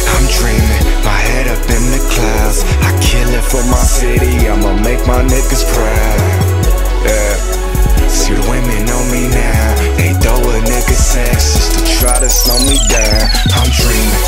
I'm dreaming, my head up in the clouds. I kill it for my city, I'ma make my niggas proud. Yeah. See the women on me now, they throw a nigga sex just to try to slow me down. I'm dreaming,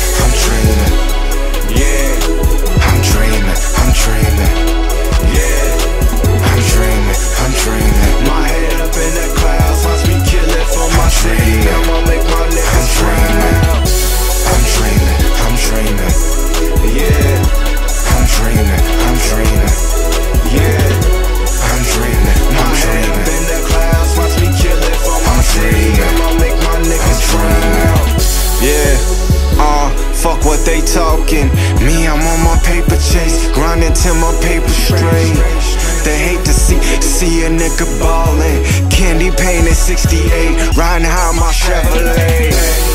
yeah. I'm dreaming, yeah. I'm dreaming. My head up in the clouds, watch me kill it for my city. I'ma make my niggas proud. I'm dreaming, yeah. I'm dreaming, yeah. I'm dreaming. My head up in the clouds, watch me kill it for my city. I'ma make my niggas proud. Yeah, fuck what they talking. Me, I'm on my paper chase, grinding till my paper straight. They hate to see a nigga ballin'. Candy painted 68, riding high my Chevrolet.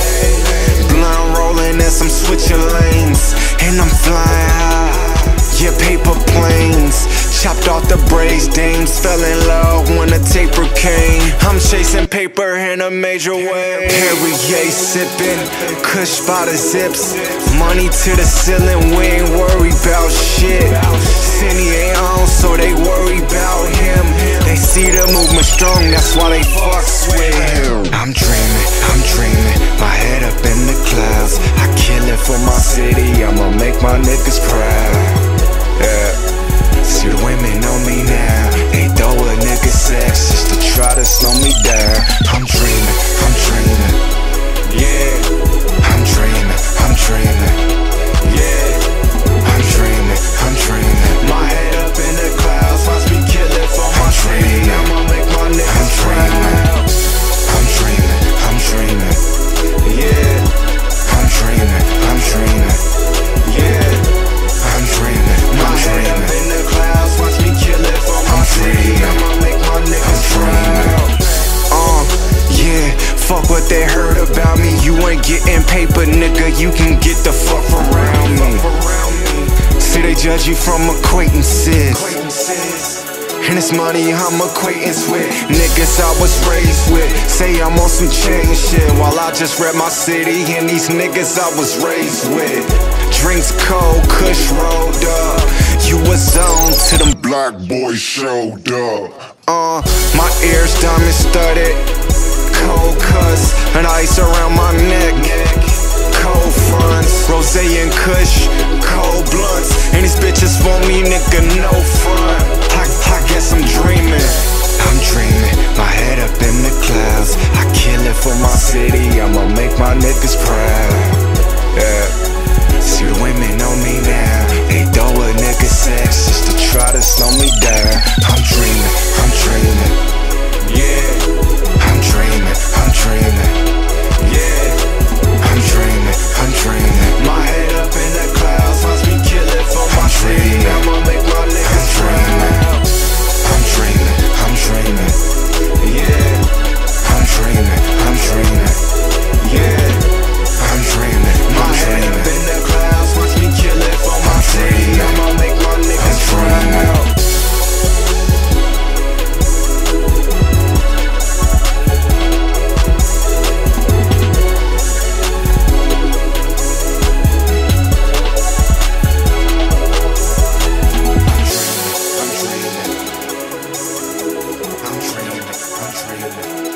Blunt rolling as I'm switching lanes, and I'm flying high. Yeah, paper planes, chopped off the braids. Dames fell in love when the taper came. I'm chasing paper in a major way. Perrier sipping, Kush by the zips. Money to the ceiling, we ain't worried about shit. Cindy ain't on, so they worry about him. They see the movement strong, that's why they fucks with him. I'm dreaming, my head up in the clouds. I kill it for my city, I'ma make my niggas proud. Yeah. See the women on me now, they throw a nigga sex just to try to slow me down. I'm dreaming, yeah. I'm dreaming, yeah. I'm dreaming. My head up in the clouds, watch me kill it for my city. I'ma make my niggas proud. I'm dreaming, yeah. I'm dreaming, yeah. I'm dreaming. My head up in the clouds, watch me kill it for my city. I'ma make my niggas proud. Yeah, fuck what they heard about me. You ain't getting paper, nigga, you can get the fuck around me. See, they judge you from acquaintances, and it's money I'm acquaintance with. Niggas I was raised with say I'm on some chain shit, while I just rep my city and these niggas I was raised with. Drinks cold, Kush rolled up. You was on till them black boys showed up. My ears diamond studded, cold cuts and ice around my neck. Cold fronts, rose and Kush, cold blunts, and these bitches want me, nigga, no front. I guess I'm dreaming. I'm dreaming, my head up in the clouds. I kill it for my city, I'ma make my niggas proud. Yeah. See the women on me now, they throw a nigga sex just to try to slow me down. I'm dreaming, yeah. I'm dreaming, yeah. I'm dreaming. My head up in the clouds, watch me kill it for my city. I'ma make my niggas proud. I'm dreaming, yeah. I'm dreaming, yeah. I'm dreaming. My head up in the clouds, watch me kill it for my city. I'ma make my niggas proud. I'm dreaming.